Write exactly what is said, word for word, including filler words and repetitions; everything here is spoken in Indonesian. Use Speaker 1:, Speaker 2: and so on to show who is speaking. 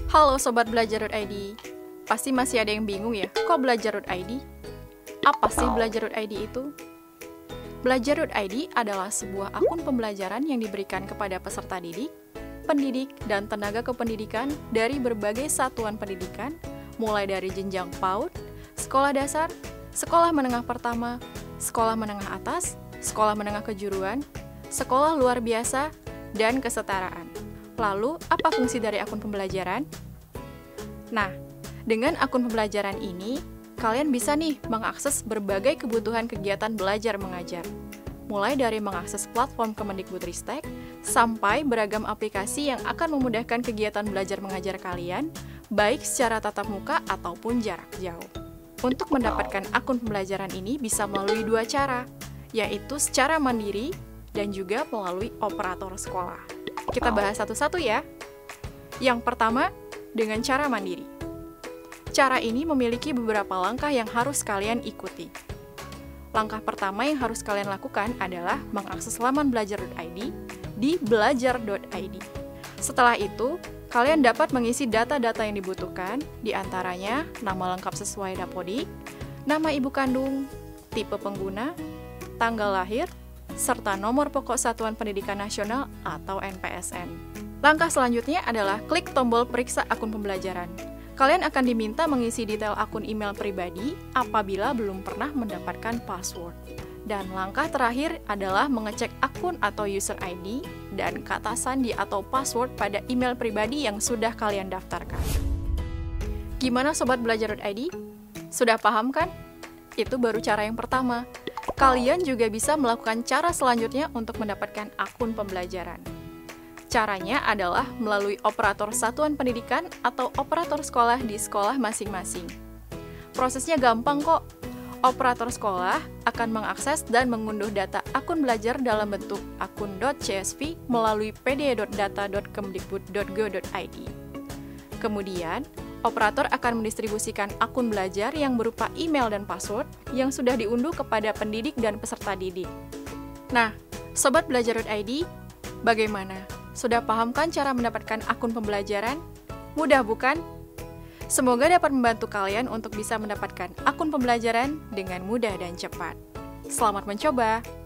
Speaker 1: Halo Sobat Belajar.id, pasti masih ada yang bingung ya, kok Belajar.id? Apa sih Belajar.id itu? Belajar.id adalah sebuah akun pembelajaran yang diberikan kepada peserta didik, pendidik, dan tenaga kependidikan dari berbagai satuan pendidikan, mulai dari jenjang PAUD, sekolah dasar, sekolah menengah pertama, sekolah menengah atas, sekolah menengah kejuruan, sekolah luar biasa, dan kesetaraan. Lalu, apa fungsi dari akun pembelajaran? Nah, dengan akun pembelajaran ini, kalian bisa nih mengakses berbagai kebutuhan kegiatan belajar mengajar. Mulai dari mengakses platform Kemendikbudristek, sampai beragam aplikasi yang akan memudahkan kegiatan belajar mengajar kalian, baik secara tatap muka ataupun jarak jauh. Untuk mendapatkan akun pembelajaran ini bisa melalui dua cara, yaitu secara mandiri dan juga melalui operator sekolah. Kita bahas satu-satu ya. Yang pertama, dengan cara mandiri. Cara ini memiliki beberapa langkah yang harus kalian ikuti. Langkah pertama yang harus kalian lakukan adalah mengakses laman belajar.id di belajar.id. Setelah itu, kalian dapat mengisi data-data yang dibutuhkan, di antaranya nama lengkap sesuai Dapodik, nama ibu kandung, tipe pengguna, tanggal lahir, serta nomor pokok Satuan Pendidikan Nasional atau N P S N. Langkah selanjutnya adalah klik tombol periksa akun pembelajaran. Kalian akan diminta mengisi detail akun email pribadi apabila belum pernah mendapatkan password. Dan langkah terakhir adalah mengecek akun atau user I D dan kata sandi atau password pada email pribadi yang sudah kalian daftarkan. Gimana Sobat Belajar.id? Sudah paham kan? Itu baru cara yang pertama. Kalian juga bisa melakukan cara selanjutnya untuk mendapatkan akun pembelajaran. Caranya adalah melalui operator satuan pendidikan atau operator sekolah di sekolah masing-masing. Prosesnya gampang kok. Operator sekolah akan mengakses dan mengunduh data akun belajar dalam bentuk akun .csv melalui p d e dot data dot kemdikbud dot go dot i d. Kemudian, operator akan mendistribusikan akun belajar yang berupa email dan password yang sudah diunduh kepada pendidik dan peserta didik. Nah, Sobat Belajar.id, bagaimana? Sudah paham kan cara mendapatkan akun pembelajaran? Mudah bukan? Semoga dapat membantu kalian untuk bisa mendapatkan akun pembelajaran dengan mudah dan cepat. Selamat mencoba!